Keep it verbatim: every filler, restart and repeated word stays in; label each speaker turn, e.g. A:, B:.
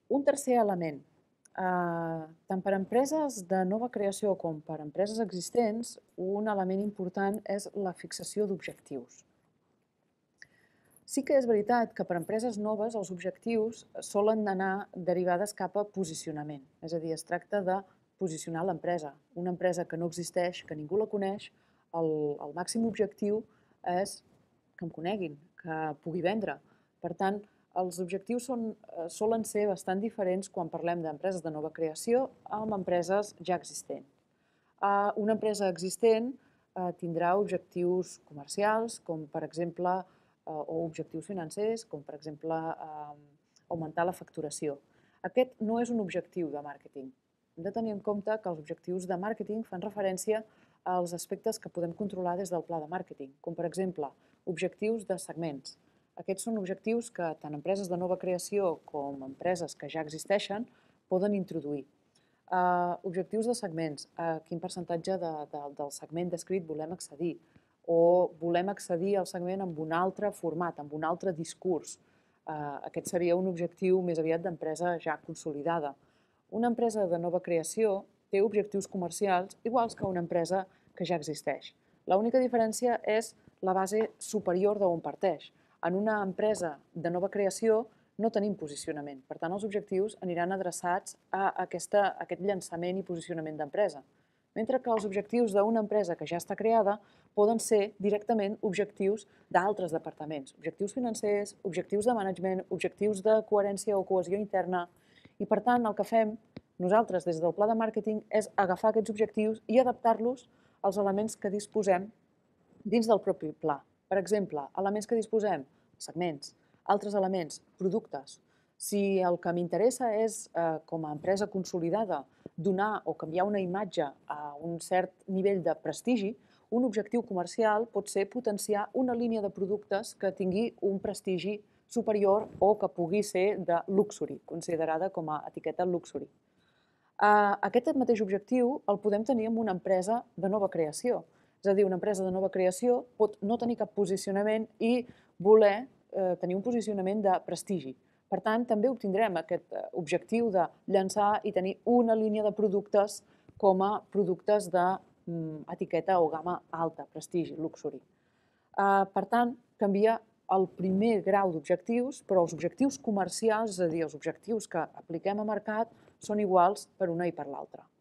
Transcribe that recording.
A: Un tercer element. Eh, tant per empreses de nova creació com per empreses existents, un element important és la fixació d'objectius. Sí que és veritat que per empreses noves els objectius solen anar derivades cap a posicionament. És a dir, es tracta de posicionar l'empresa. Una empresa que no existeix, que ningú la coneix, el, el màxim objectiu és que em coneguin, que pugui vendre. Per tant, els objectius són, solen ser bastant diferents quan parlem d'empreses de nova creació amb empreses ja existents. Una empresa existent tindrà objectius comercials, com per exemple, o objectius financers, com per exemple augmentar la facturació. Aquest no és un objectiu de màrqueting. Hem de tenir en compte que els objectius de màrqueting fan referència als aspectes que podem controlar des del pla de màrqueting, com per exemple objectius de segments. Aquests són objectius que tant empreses de nova creació com empreses que ja existeixen poden introduir. Uh, objectius de segments, a quin percentatge de, de, del segment descrit volem accedir, o volem accedir al segment amb un altre format, amb un altre discurs. Uh, aquest seria un objectiu més aviat d'empresa ja consolidada. Una empresa de nova creació té objectius comercials iguals que una empresa que ja existeix. L'única diferència és la base superior d'on parteix. En una empresa de nova creació no tenim posicionament. Per tant, els objectius aniran adreçats a, aquesta, a aquest llançament i posicionament d'empresa. Mentre que els objectius d'una empresa que ja està creada poden ser directament objectius d'altres departaments. Objectius financers, objectius de management, objectius de coherència o cohesió interna. I per tant, el que fem nosaltres des del pla de màrqueting és agafar aquests objectius i adaptar-los als elements que disposem dins del propi pla. Per exemple, elements que disposem, segments, altres elements, productes. Si el que m'interessa és, eh, com a empresa consolidada, donar o canviar una imatge a un cert nivell de prestigi, un objectiu comercial pot ser potenciar una línia de productes que tingui un prestigi superior o que pugui ser de luxury, considerada com a etiqueta luxury. Eh, aquest mateix objectiu el podem tenir amb una empresa de nova creació. És a dir, una empresa de nova creació pot no tenir cap posicionament i voler eh, tenir un posicionament de prestigi. Per tant, també obtindrem aquest objectiu de llançar i tenir una línia de productes com a productes d'etiqueta o gamma alta, prestigi, luxury. Eh, per tant, canvia el primer grau d'objectius, però els objectius comercials, és a dir, els objectius que apliquem a mercat, són iguals per una i per l'altra.